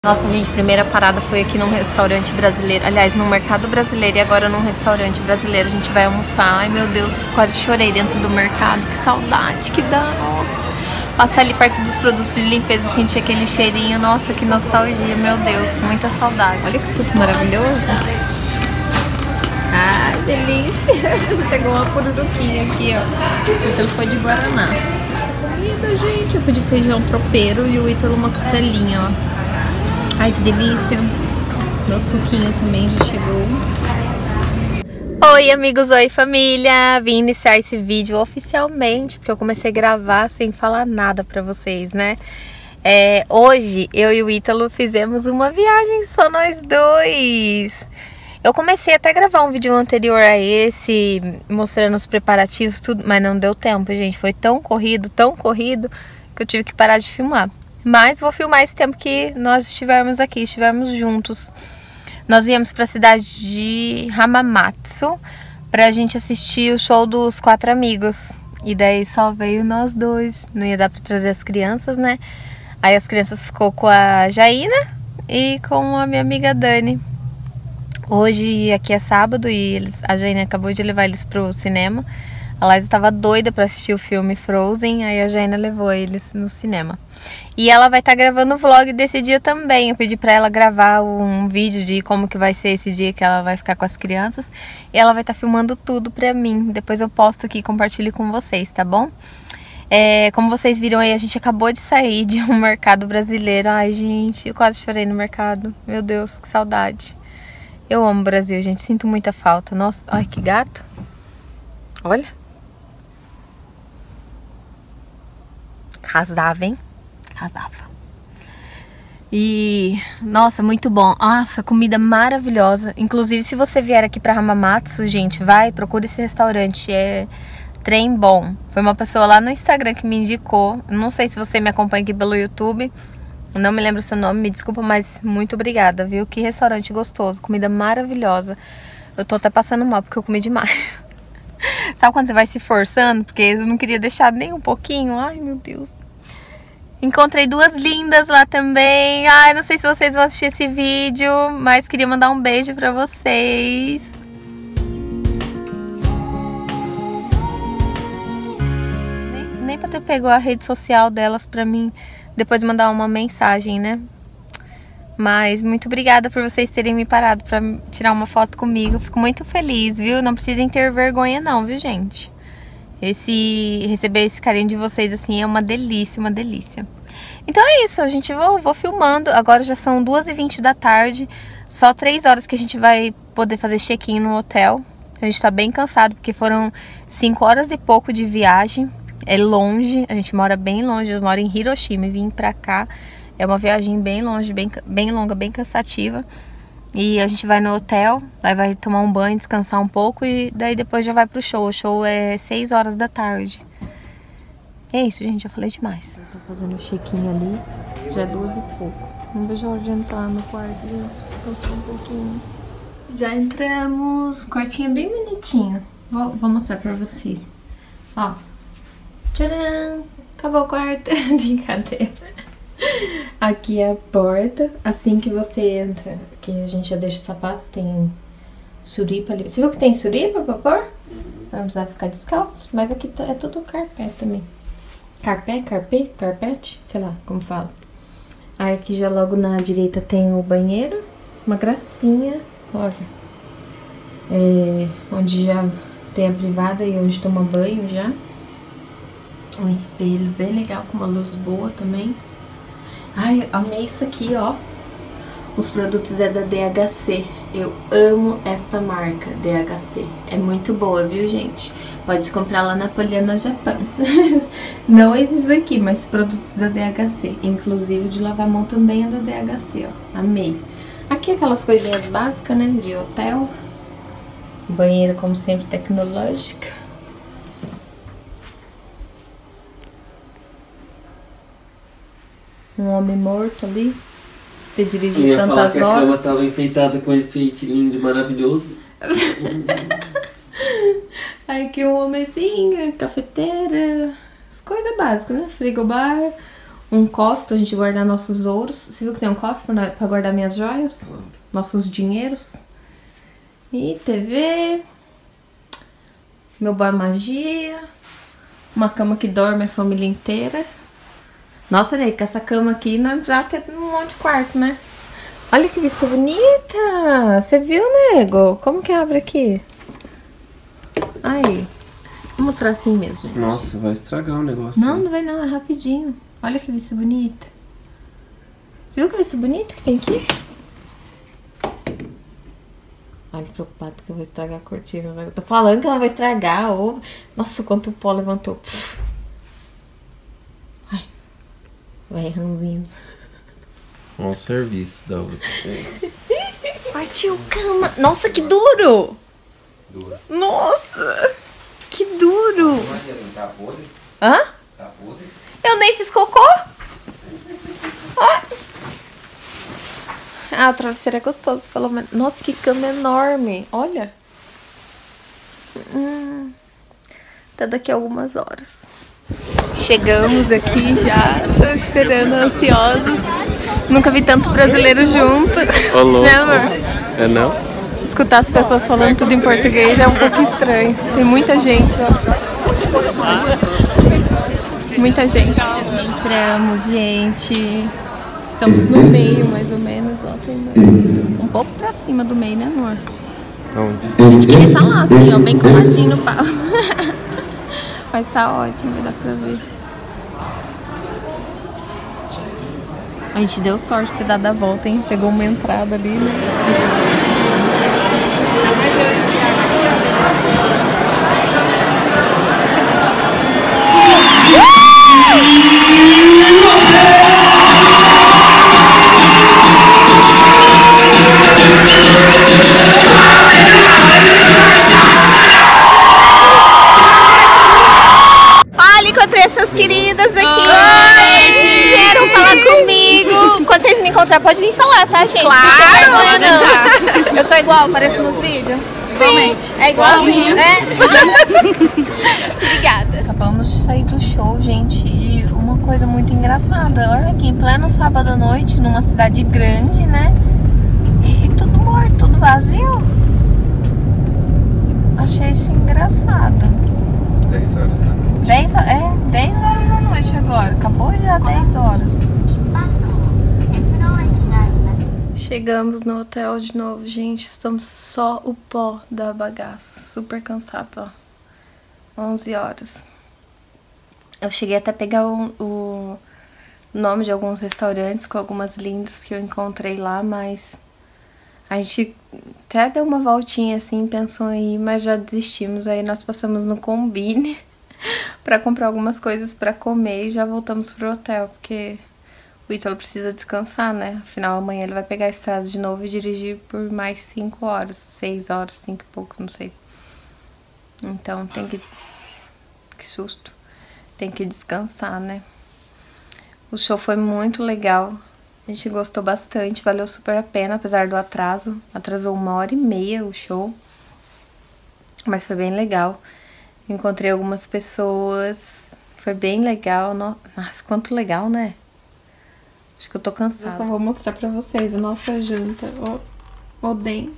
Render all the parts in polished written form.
Nossa, gente, primeira parada foi aqui num restaurante brasileiro. Aliás, num mercado brasileiro e agora num restaurante brasileiro. A gente vai almoçar. Ai, meu Deus, quase chorei dentro do mercado. Que saudade que dá, nossa. Passar ali perto dos produtos de limpeza e sentir aquele cheirinho. Nossa, que nostalgia, meu Deus, muita saudade. Olha que suco maravilhoso. Ai, delícia. Chegou uma pururuquinha aqui, ó. O Ítalo foi de Guaraná. Comida, gente. Eu pedi feijão tropeiro e o Ítalo uma costelinha, ó. Ai, que delícia. Meu suquinho também já chegou. Oi, amigos, oi, família. Vim iniciar esse vídeo oficialmente, porque eu comecei a gravar sem falar nada pra vocês, né? Hoje, eu e o Ítalo fizemos uma viagem só nós dois. Eu comecei até a gravar um vídeo anterior a esse, mostrando os preparativos, tudo, mas não deu tempo, gente. Foi tão corrido, que eu tive que parar de filmar. Mas vou filmar esse tempo que nós estivermos aqui, estivermos juntos. Nós viemos para a cidade de Hamamatsu pra gente assistir o show dos 4 amigos. E daí só veio nós dois. Não ia dar para trazer as crianças, né? Aí as crianças ficou com a Jaina e com a minha amiga Dani. Hoje aqui é sábado e a Jaina acabou de levar eles pro cinema. A Laís estava doida para assistir o filme Frozen, aí a Jaina levou eles no cinema. E ela vai estar gravando o vlog desse dia também. Eu pedi para ela gravar um vídeo de como que vai ser esse dia que ela vai ficar com as crianças. E ela vai estar filmando tudo pra mim. Depois eu posto aqui e compartilho com vocês, tá bom? Como vocês viram aí, a gente acabou de sair de um mercado brasileiro. Ai, gente, eu quase chorei no mercado. Meu Deus, que saudade. Eu amo o Brasil, gente. Sinto muita falta. Nossa, ai, que gato. Olha. Casava, hein? Casava. E, nossa, muito bom. Nossa, comida maravilhosa. Inclusive, se você vier aqui pra Hamamatsu, gente, procura esse restaurante. É Trem Bom. Foi uma pessoa lá no Instagram que me indicou. Não sei se você me acompanha aqui pelo YouTube. Não me lembro o seu nome, me desculpa, mas muito obrigada, viu? Que restaurante gostoso. Comida maravilhosa. Eu tô até passando mal porque eu comi demais. Sabe quando você vai se forçando? Porque eu não queria deixar nem um pouquinho. Ai, meu Deus. Encontrei 2 lindas lá também. Ai, não sei se vocês vão assistir esse vídeo, mas queria mandar um beijo pra vocês. Nem pra ter pego a rede social delas pra mim depois mandar uma mensagem, né? Mas muito obrigada por vocês terem me parado pra tirar uma foto comigo. Fico muito feliz, viu? Não precisem ter vergonha não, viu, gente? Receber esse carinho de vocês, assim, é uma delícia, uma delícia. Então é isso, a gente vou filmando. Agora já são 2h20 da tarde. Só 3 horas que a gente vai poder fazer check-in no hotel. A gente tá bem cansado, porque foram 5 horas e pouco de viagem. É longe, a gente mora bem longe. Eu moro em Hiroshima e vim pra cá. É uma viagem bem longe, bem longa, bem cansativa. E a gente vai no hotel, aí vai tomar um banho, descansar um pouco e daí depois já vai pro show. O show é 6 horas da tarde. É isso, gente, eu falei demais. Eu tô fazendo o check-in ali, já é 2 e pouco. Não vejo a hora de entrar no quarto, gente. Descansar um pouquinho. Já entramos, o quartinho é bem bonitinho. Vou mostrar pra vocês. Ó, tcharam! Acabou o quarto. Brincadeira. Aqui é a porta, assim que você entra, que a gente já deixa o sapato, tem suripa ali. Você viu que tem suripa pra pôr? Pra não precisar ficar descalço, mas aqui é tudo carpete também. Carpete, sei lá como fala. Aí aqui já logo na direita tem o banheiro, uma gracinha, olha. Onde já tem a privada e onde toma banho já. Um espelho bem legal, com uma luz boa também. Ai, amei isso aqui, ó. Os produtos é da DHC. Eu amo esta marca, DHC. É muito boa, viu, gente? Pode comprar lá na Poliana Japão. Não esses aqui, mas produtos da DHC. Inclusive o de lavar a mão também é da DHC, ó. Amei. Aqui aquelas coisinhas básicas, né, de hotel. Banheiro, como sempre, tecnológica. Um homem morto ali, ter dirigido tantas horas. A cama estava enfeitada com efeito lindo e maravilhoso. Aí aqui um homenzinho, cafeteira, as coisas básicas, né? Frigobar, Um cofre pra gente guardar nossos ouros. Você viu que tem um cofre pra guardar minhas joias? Claro. Nossos dinheiros. E TV. Meu boy magia. Uma cama que dorme a família inteira. Nossa, Ney, com essa cama aqui não precisava ter um monte de quarto, né? Olha que vista bonita! Você viu, nego? Como que abre aqui? Aí. Vou mostrar assim mesmo, gente. Nossa, vai estragar o negócio. Não, não vai não, é rapidinho. Olha que vista bonita. Você viu que vista bonita que tem aqui? Ai, preocupado que eu vou estragar a cortina. Eu tô falando que ela vai estragar. Ou... Nossa, quanto o pó levantou. Ai, vai ranzinho. Um serviço da outra. Partiu cama. Nossa, que duro! Duro. Nossa, que duro! Tá podre? Hã? Tá podre? Eu nem fiz cocô? Ah, o travesseiro é gostoso, pelo menos. Nossa, que cama enorme. Olha. Até daqui a algumas horas. Chegamos aqui já. Tô esperando, ansiosos. Nunca vi tanto brasileiro junto. Olô. Né, amor? É não? Escutar as pessoas falando tudo em português é um pouco estranho. Tem muita gente, ó. Muita gente. Entramos, gente. Estamos no meio, mais ou menos, ó. Tem um pouco pra cima do meio, né, amor? Onde? A gente queria estar lá, assim, ó, bem coladinho no pau. Mas tá ótimo, vai dar pra ver. A gente deu sorte de ter dado a volta, hein? Pegou uma entrada ali, né? Olha, encontrei essas queridas aqui. Oi! Vieram falar comigo. Quando vocês me encontrar, pode vir falar, tá, gente? Claro! Não. Eu sou igual, pareço nos vídeos? Igualmente. É igualzinho? É? Obrigada. Acabamos de sair do show, gente. E uma coisa muito engraçada. Olha aqui, em pleno sábado à noite, numa cidade grande, né? E tudo morto, tudo vazio. Achei isso engraçado. 10 horas da noite. 10 horas da noite agora. Acabou já 10 horas. Chegamos no hotel de novo, gente. Estamos só o pó da bagaça. Super cansado, ó. 11 horas. Eu cheguei até a pegar o nome de alguns restaurantes com algumas lindas que eu encontrei lá, mas a gente até deu uma voltinha assim, pensou em ir, mas já desistimos. Aí nós passamos no Combine pra comprar algumas coisas pra comer e já voltamos pro hotel, porque o Ítalo precisa descansar, né? Afinal, amanhã ele vai pegar a estrada de novo e dirigir por mais 5 horas, 6 horas, 5 e pouco, não sei. Então tem que... Que susto. Tem que descansar, né? O show foi muito legal. A gente gostou bastante, valeu super a pena, apesar do atraso. Atrasou 1h30 o show. Mas foi bem legal. Encontrei algumas pessoas. Foi bem legal. Nossa, quanto legal, né? Acho que eu tô cansada. Eu só vou mostrar pra vocês a nossa janta. Odeio.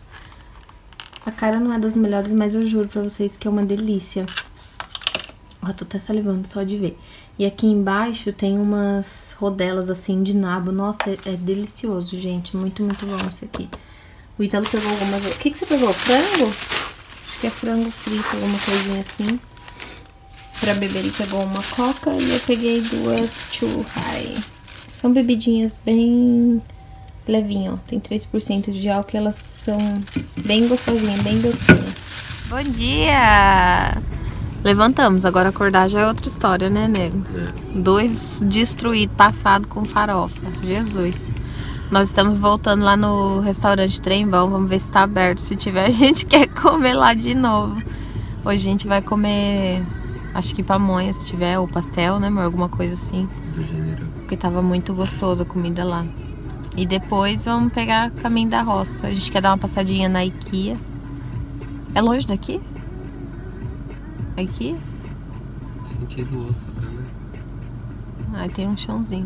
A cara não é das melhores, mas eu juro pra vocês que é uma delícia. Ó, tô até salivando só de ver. E aqui embaixo tem umas rodelas assim de nabo. Nossa, é delicioso, gente. Muito, muito bom isso aqui. O Ítalo pegou algumas... O que você pegou? Frango? Acho que é frango frito, alguma coisinha assim. Pra beber ele pegou uma coca e eu peguei 2 churrai. São bebidinhas bem levinho, ó. Tem 3% de álcool e elas são bem gostosinhas, bem docinhas. Bom dia! Levantamos, agora acordar já é outra história, né, nego? 2 destruídos, passado com farofa. Jesus. Nós estamos voltando lá no restaurante Trembão, vamos ver se tá aberto. Se tiver, a gente quer comer lá de novo. Hoje a gente vai comer, acho que pamonha, se tiver, ou pastel, né, amor? Alguma coisa assim. Do gênero. Porque tava muito gostosa a comida lá. E depois vamos pegar caminho da roça. A gente quer dar uma passadinha na IKEA. É longe daqui? Aqui? Sentido Osaka, né? Aí tem um chãozinho.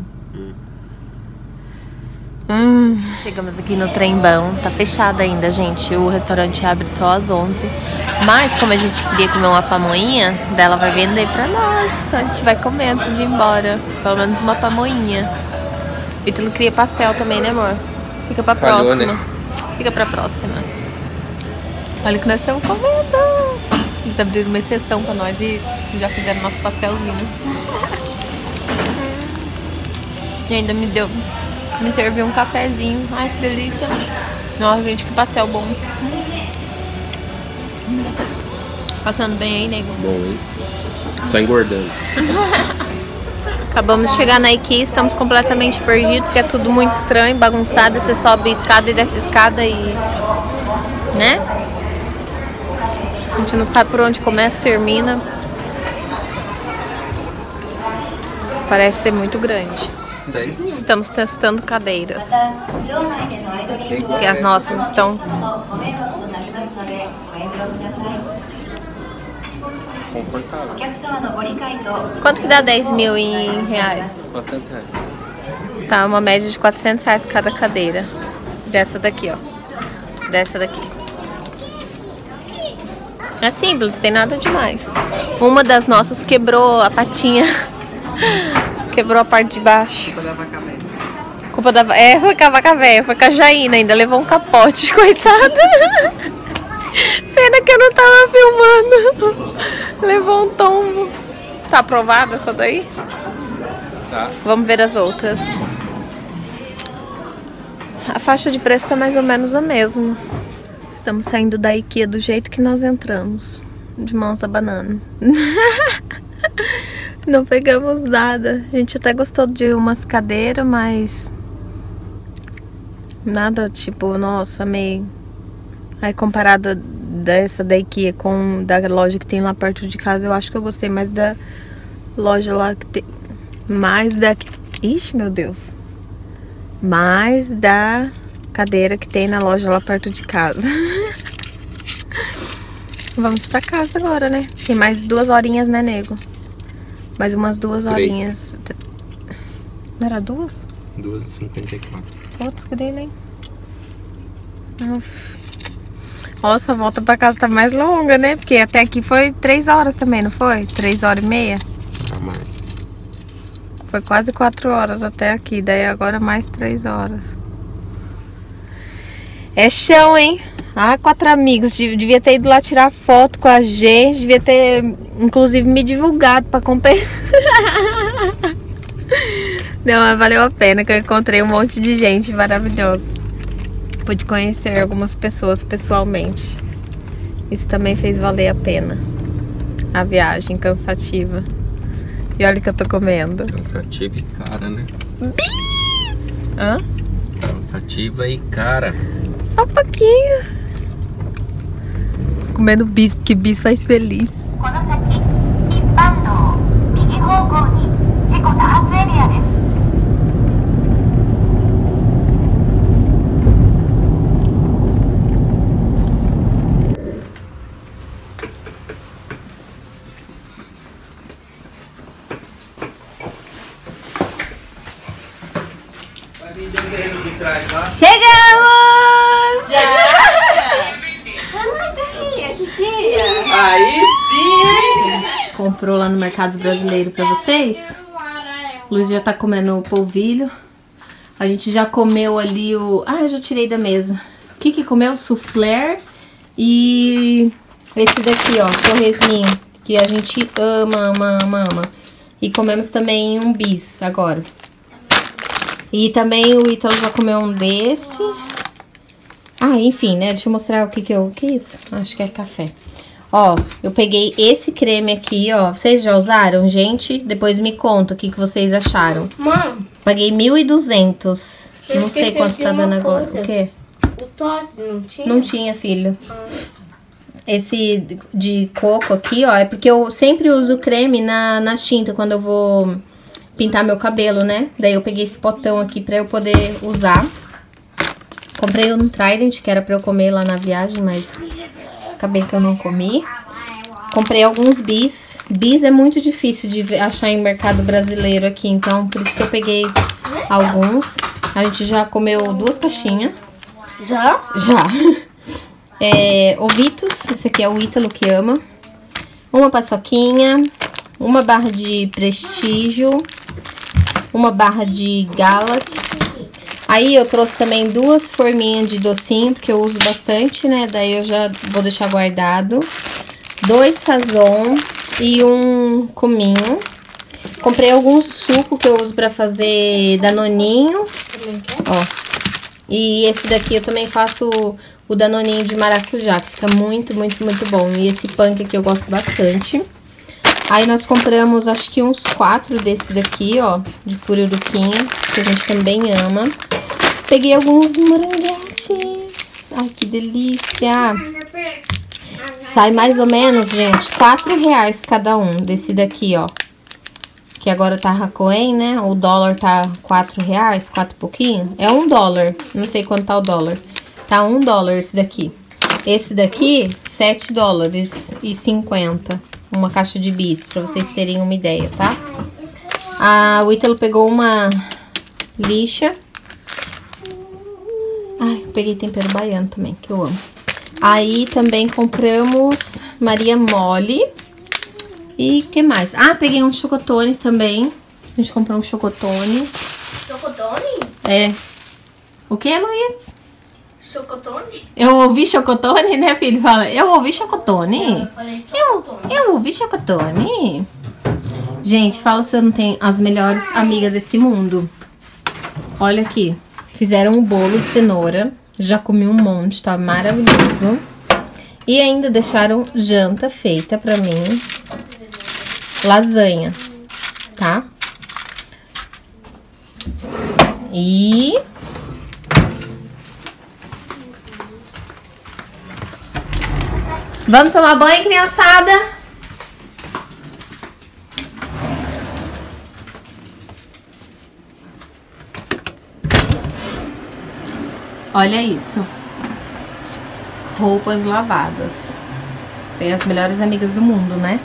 Chegamos aqui no Trembão. Tá fechado ainda, gente. O restaurante abre só às 11. Mas como a gente queria comer uma pamonha, dela vai vender pra nós. Então a gente vai comer antes de ir embora. Pelo menos uma pamonha. O Ítalo queria pastel também, né, amor? Fica pra próxima, né? Fica pra próxima. Olha o que nós estamos comendo. Eles abriram uma exceção pra nós e já fizeram nosso pastelzinho. E ainda me serviu um cafezinho. Ai, que delícia. Nossa, gente, que pastel bom. Passando bem aí, nego? Bom, hein? Só engordando. Acabamos de chegar na IKEA, estamos completamente perdidos, porque é tudo muito estranho, bagunçado. Você sobe escada e desce escada e... né? A gente não sabe por onde começa e termina. Parece ser muito grande. Estamos testando cadeiras. Porque as nossas estão... confortável. Quanto que dá 10 mil em reais? 400 reais. Tá, uma média de 400 reais cada cadeira. Dessa daqui, ó. Dessa daqui. É simples, não tem nada demais. Uma das nossas quebrou a patinha. Quebrou a parte de baixo. Culpa da vaca velha. Culpa da... foi com a vaca velha, foi com a Jaina ainda. Levou um capote, coitada. Pena que eu não tava filmando. Levou um tombo. Tá aprovada essa daí? Tá. Vamos ver as outras. A faixa de preço tá mais ou menos a mesma. Estamos saindo da IKEA do jeito que nós entramos. De mãos abanando. Não pegamos nada. A gente até gostou de umas cadeiras, mas... nada tipo, nossa, amei. Aí comparado dessa da IKEA com da loja que tem lá perto de casa, eu acho que eu gostei mais da loja lá que tem... mais da... ixi, meu Deus. Mais da cadeira que tem na loja lá perto de casa. Vamos pra casa agora, né? Tem mais 2 horinhas, né, nego? Mais umas 2 horinhas. Não era 2? 2h54. Outros grelhos, hein? Nossa, a volta pra casa tá mais longa, né? Porque até aqui foi 3 horas também, não foi? 3 horas e meia? Tá mais. Foi quase 4 horas até aqui. Daí agora mais 3 horas. É chão, hein? Ah, 4 amigos. Devia ter ido lá tirar foto com a gente. Devia ter, inclusive, me divulgado pra comprar. Não, mas valeu a pena que eu encontrei um monte de gente maravilhosa. Pude conhecer algumas pessoas pessoalmente. Isso também fez valer a pena. A viagem cansativa. E olha o que eu tô comendo. Cansativa e cara, né? Bis! Hã? Cansativa e cara. Só um pouquinho. Tô comendo bis, porque bis faz feliz. Chegamos! Aí sim! Comprou lá no Mercado Brasileiro pra vocês. O Luiz já tá comendo o polvilho. A gente já comeu ali o... ah, eu já tirei da mesa. O que comeu? Soufflé e esse daqui, ó, torresminho, que a gente ama, ama, ama, ama. E comemos também um bis agora. E também o Ítalo já comeu um desse. Ah, enfim, né? Deixa eu mostrar o que é isso. Acho que é café. Ó, eu peguei esse creme aqui, ó. Vocês já usaram, gente? Depois me conta o que vocês acharam. Mãe, Paguei 1.200. Não sei quanto tá dando agora. O quê? o Todd não tinha? Não tinha, filho. Esse de coco aqui, ó, é porque eu sempre uso creme na tinta quando eu vou pintar meu cabelo, né? Daí eu peguei esse potão aqui pra eu poder usar. Comprei um Trident, que era pra eu comer lá na viagem, mas acabei que eu não comi. Comprei alguns bis Bis é muito difícil de achar em mercado brasileiro aqui, então por isso que eu peguei alguns. A gente já comeu 2 caixinhas. Já? Já. Ovitos, esse aqui é o Ítalo que ama. Uma paçoquinha, uma barra de Prestígio, uma barra de Galaxy. Aí eu trouxe também 2 forminhas de docinho, porque eu uso bastante, né? Daí eu já vou deixar guardado. 2 Sazon e um cominho. Comprei alguns sucos que eu uso pra fazer danoninho. Ó. E esse daqui eu também faço o danoninho de maracujá, que fica muito, muito, muito bom. E esse punk aqui eu gosto bastante. Aí nós compramos, acho que uns 4 desses daqui, ó, de pururuquinha, que a gente também ama. Peguei alguns moranguetes. Ai, que delícia! Sai mais ou menos, gente, R$4 cada um desse daqui, ó. Que agora tá Hakoen, né? O dólar tá R$4, 4 e pouquinho. É $1, não sei quanto tá o dólar. Tá $1 esse daqui. Esse daqui, R$7,50. Uma caixa de bis, pra vocês terem uma ideia, tá? O Ítalo pegou uma lixa. Ai, peguei tempero baiano também, que eu amo. Aí também compramos Maria Mole. E que mais? Peguei um chocotone também. A gente comprou um chocotone. Chocotone? É. O que, Luiz? Chocotone? Eu ouvi chocotone, né, filho? Fala, eu ouvi chocotone? Eu falei chocotone. Eu ouvi chocotone? Gente, fala se eu não tenho as melhores amigas desse mundo. Olha aqui. Fizeram um bolo de cenoura. Já comi um monte, tá maravilhoso. E ainda deixaram janta feita pra mim. Lasanha, tá? E... vamos tomar banho, criançada? Olha isso. Roupas lavadas. Tem as melhores amigas do mundo, né?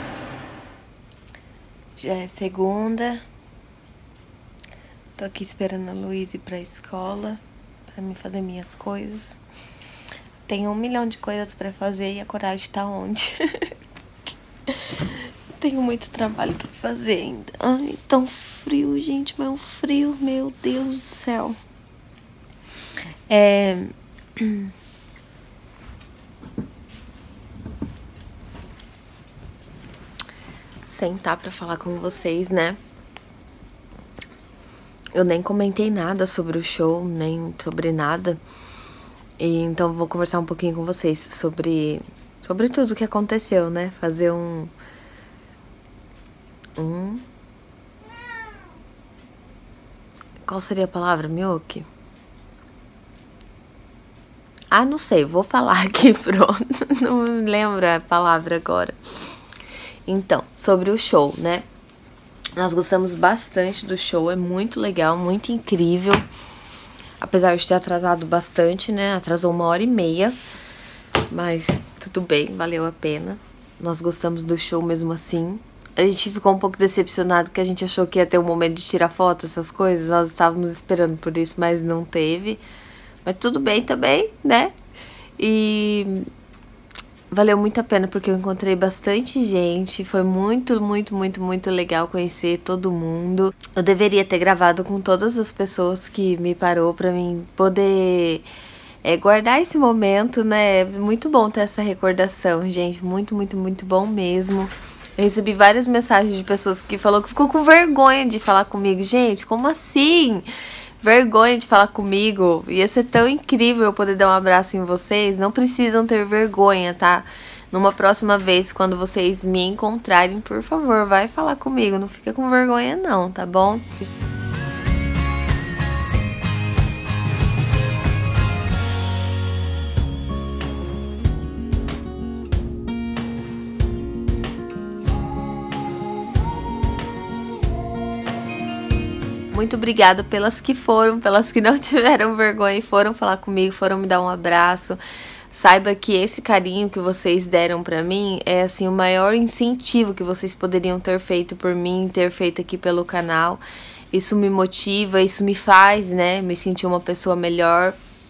Já é segunda. Tô aqui esperando a Luísa ir pra escola, pra mim fazer minhas coisas. Tenho 1 milhão de coisas pra fazer e a coragem tá onde? Tenho muito trabalho pra fazer ainda. Ai, tão frio, gente, mas é um frio, meu Deus do céu. Sentar pra falar com vocês, né? Eu nem comentei nada sobre o show, nem sobre nada. E então vou conversar um pouquinho com vocês sobre tudo que aconteceu, né? Fazer qual seria a palavra, Miyuki? Não sei, vou falar aqui, pronto. Não me lembro a palavra agora. Então, sobre o show, né? Nós gostamos bastante do show, é muito legal, muito incrível. Apesar de ter atrasado bastante, né? Atrasou 1h30, mas tudo bem, valeu a pena. Nós gostamos do show mesmo assim. A gente ficou um pouco decepcionado que a gente achou que ia ter um momento de tirar foto, essas coisas. Nós estávamos esperando por isso, mas não teve. Mas tudo bem também, né? E valeu muito a pena porque eu encontrei bastante gente. Foi muito, muito, muito, muito legal conhecer todo mundo. Eu deveria ter gravado com todas as pessoas que me parou pra mim poder guardar esse momento, né? É muito bom ter essa recordação, gente. Muito, muito, muito bom mesmo. Eu recebi várias mensagens de pessoas que falaram que ficou com vergonha de falar comigo. Gente, como assim? Vergonha de falar comigo. Ia ser tão incrível eu poder dar um abraço em vocês. Não precisam ter vergonha, tá? Numa próxima vez, quando vocês me encontrarem, por favor, vai falar comigo. Não fica com vergonha não, tá bom? Muito obrigada pelas que foram, pelas que não tiveram vergonha e foram falar comigo, foram me dar um abraço. saiba que esse carinho que vocês deram pra mim é, assim, o maior incentivo que vocês poderiam ter feito por mim, ter feito aqui pelo canal. Isso me motiva, isso me faz, né, me sentir uma pessoa melhor.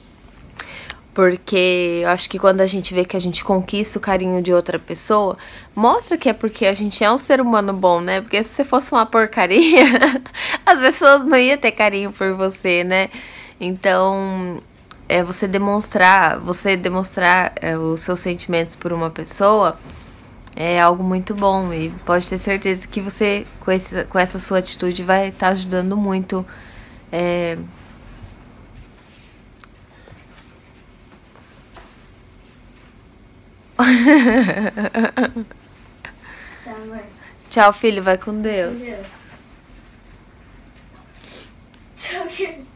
Porque eu acho que quando a gente vê que a gente conquista o carinho de outra pessoa, mostra que é porque a gente é um ser humano bom, né? Porque se você fosse uma porcaria, as pessoas não iam ter carinho por você, né? Então, você demonstrar os seus sentimentos por uma pessoa é algo muito bom. E pode ter certeza que você, com essa sua atitude, vai estar ajudando muito. Tá, mãe. Tchau, filho, vai com Deus. Deus. Tchau, filho.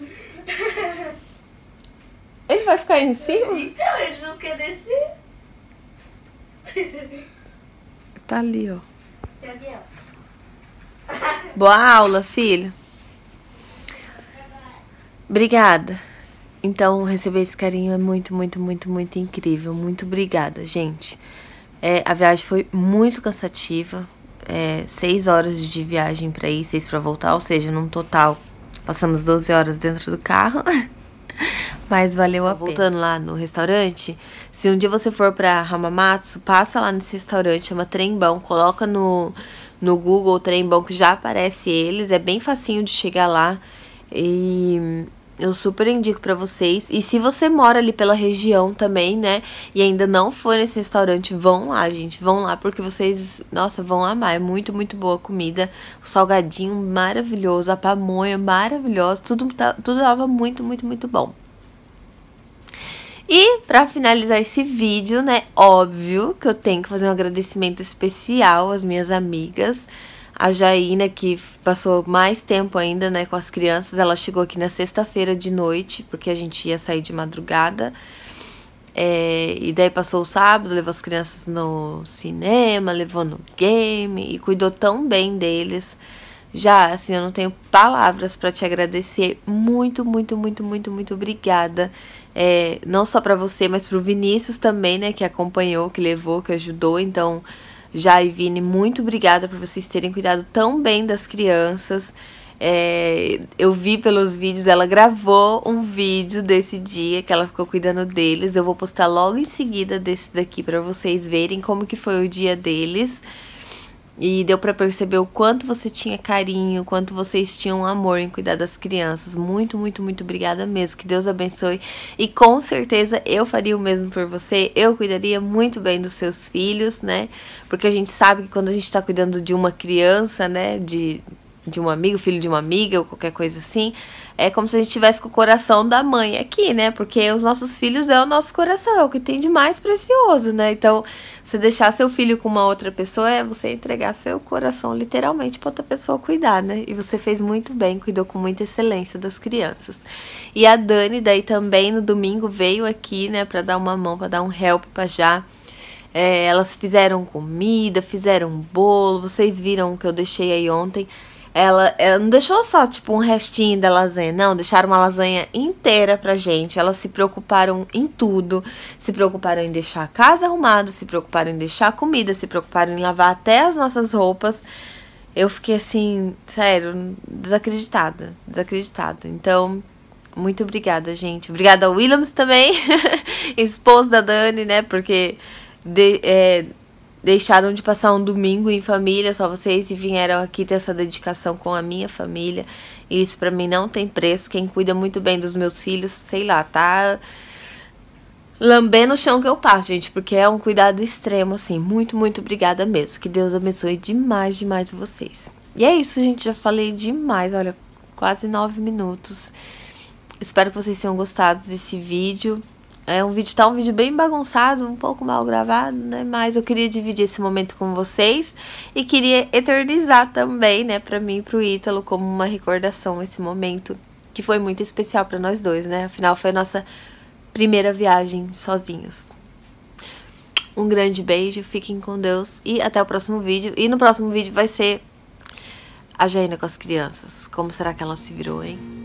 Ele vai ficar em cima? Então, ele não quer descer. Tá ali, ó. Tchau, aqui, ó. Boa aula, filho. Obrigada. Então, receber esse carinho é muito, muito, muito, muito incrível. Muito obrigada, gente. A viagem foi muito cansativa. 6 horas de viagem pra ir, 6 pra voltar. Ou seja, num total, passamos 12 horas dentro do carro. Mas valeu a pena. Voltando lá no restaurante, se um dia você for pra Hamamatsu, passa lá nesse restaurante, chama Trembão. Coloca no Google Trembão, que já aparece eles. É bem facinho de chegar lá. E eu super indico pra vocês. E se você mora ali pela região também, né, e ainda não foi nesse restaurante, vão lá, gente. Vão lá porque vocês, nossa, vão amar. É muito, muito boa a comida. O salgadinho maravilhoso, a pamonha maravilhosa. Tudo tava muito, muito, muito bom. E pra finalizar esse vídeo, né, óbvio que eu tenho que fazer um agradecimento especial às minhas amigas. A Jaina, que passou mais tempo ainda, né, com as crianças, ela chegou aqui na sexta-feira de noite, porque a gente ia sair de madrugada. E daí passou o sábado, levou as crianças no cinema, levou no game e cuidou tão bem deles. Já, assim, eu não tenho palavras pra te agradecer. Muito, muito, muito, muito, muito obrigada. Não só pra você, mas pro Vinícius também, né, que acompanhou, que levou, que ajudou. Então, Já e Vini, muito obrigada por vocês terem cuidado tão bem das crianças. Eu vi pelos vídeos, ela gravou um vídeo desse dia que ela ficou cuidando deles. Eu vou postar logo em seguida desse daqui pra vocês verem como que foi o dia deles. E deu pra perceber o quanto você tinha carinho, o quanto vocês tinham amor em cuidar das crianças. Muito, muito, muito obrigada mesmo. Que Deus abençoe. E com certeza eu faria o mesmo por você. Eu cuidaria muito bem dos seus filhos, né? Porque a gente sabe que quando a gente tá cuidando de uma criança, né? De um amigo, filho de uma amiga ou qualquer coisa assim, é como se a gente tivesse com o coração da mãe aqui, né? Porque os nossos filhos é o nosso coração, é o que tem de mais precioso, né? Então, você deixar seu filho com uma outra pessoa é você entregar seu coração literalmente pra outra pessoa cuidar, né? E você fez muito bem, cuidou com muita excelência das crianças. E a Dani, daí também no domingo veio aqui, né, pra dar uma mão, pra dar um help pra Já. Elas fizeram comida, fizeram bolo, vocês viram o que eu deixei aí ontem. Ela não deixou só, tipo, um restinho da lasanha, não, deixaram uma lasanha inteira pra gente. Elas se preocuparam em tudo, se preocuparam em deixar a casa arrumada, se preocuparam em deixar a comida, se preocuparam em lavar até as nossas roupas. Eu fiquei assim, sério, desacreditada. Então, muito obrigada, gente. Obrigada ao Williams também, esposo da Dani, né, porque deixaram de passar um domingo em família, só vocês, e vieram aqui ter essa dedicação com a minha família. E isso pra mim não tem preço. Quem cuida muito bem dos meus filhos, sei lá, tá lambendo o chão que eu passo, gente, porque é um cuidado extremo, assim. Muito, muito obrigada mesmo. Que Deus abençoe demais, demais vocês. E é isso, gente, já falei demais, olha, quase 9 minutos. Espero que vocês tenham gostado desse vídeo. Um vídeo bem bagunçado, um pouco mal gravado, né? Mas eu queria dividir esse momento com vocês e queria eternizar também, né, pra mim e pro Ítalo, como uma recordação esse momento, que foi muito especial pra nós dois, né? Afinal, foi a nossa primeira viagem sozinhos. Um grande beijo, fiquem com Deus e até o próximo vídeo. E no próximo vídeo vai ser a Jaina com as crianças. Como será que ela se virou, hein?